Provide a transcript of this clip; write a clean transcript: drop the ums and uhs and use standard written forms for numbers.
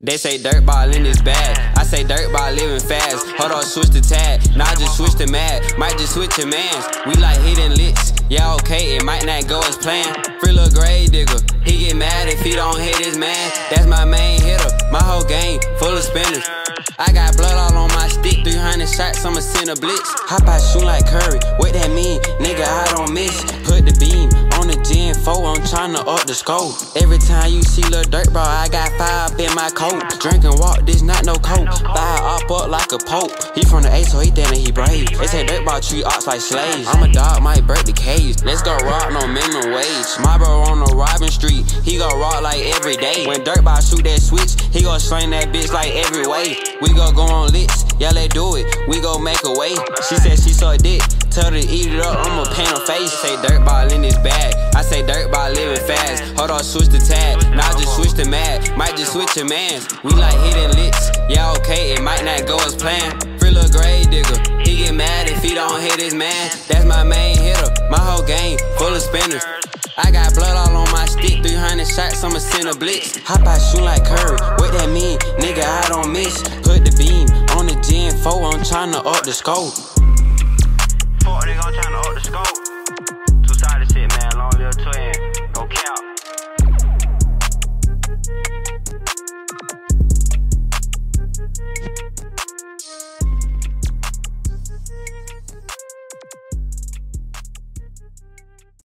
They say dirt ball in this bag. I say dirt ball living fast. Hold on, switch the tag. Nah, just switch the mad. Might just switch your mans. We like hitting licks. Yeah, okay, it might not go as planned. Free little grave digger. He get mad if he don't hit his man. That's my main hitter. My whole game full of spinners. I got blood all on my stick, 300 shots, I'ma send a blitz. Hop out, shoot like Curry, what that mean? Nigga, I don't miss. Put the beam on the Gen 4, I'm tryna up the scope. Every time you see lil' dirt ball, I got fire up in my coat. Drink and walk, this not no coke. Fire up like a pope. He from the A, so he thinkin' he brave. They say dirt ball treat ops like slaves. I'm a dog, might break the cage. Let's go rock, no minimum wage. My bro on the Robin Street, he go rock like every day. When dirt ball shoot that switch, he gon' sling that bitch like every way. We go on licks, yeah, let's do it. We go make a way. She said she suck dick, tell her to eat it up, I'ma paint her face. Say dirt ball in this bag, I say dirt ball living fast. Hold on, switch the tag, now just switch the mad. Might just switch your mans. We like hitting licks, yeah, okay, it might not go as planned. Free little grave digger, he get mad if he don't hit his man. That's my main hitter, my whole game full of spinners. I got blood all on my stick, 300 shots, I'ma send a blitz. Hop out, shoot like Curry, what that mean? Nigga, I don't miss. Put the beam on the Gen 4, I'm tryna up the scope. Fuck, nigga, I'm tryna up the scope.